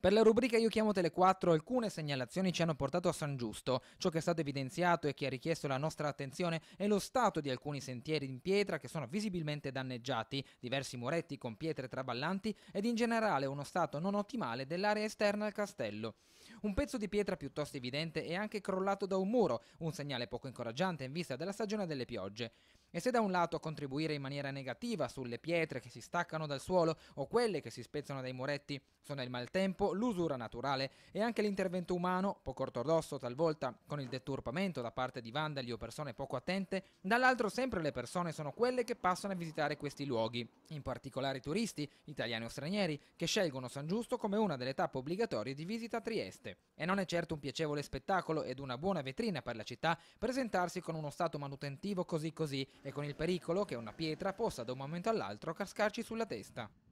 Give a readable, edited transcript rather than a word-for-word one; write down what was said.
Per la rubrica Io chiamo Tele4 alcune segnalazioni ci hanno portato a San Giusto. Ciò che è stato evidenziato e che ha richiesto la nostra attenzione è lo stato di alcuni sentieri in pietra che sono visibilmente danneggiati, diversi muretti con pietre traballanti ed in generale uno stato non ottimale dell'area esterna al castello. Un pezzo di pietra piuttosto evidente è anche crollato da un muro, un segnale poco incoraggiante in vista della stagione delle piogge. E se da un lato a contribuire in maniera negativa sulle pietre che si staccano dal suolo o quelle che si spezzano dai muretti sono il maltempo, l'usura naturale e anche l'intervento umano, poco ortodosso talvolta, con il deturpamento da parte di vandali o persone poco attente, dall'altro sempre le persone sono quelle che passano a visitare questi luoghi, in particolare i turisti, italiani o stranieri, che scelgono San Giusto come una delle tappe obbligatorie di visita a Trieste. E non è certo un piacevole spettacolo ed una buona vetrina per la città presentarsi con uno stato manutentivo così e con il pericolo che una pietra possa da un momento all'altro cascarci sulla testa.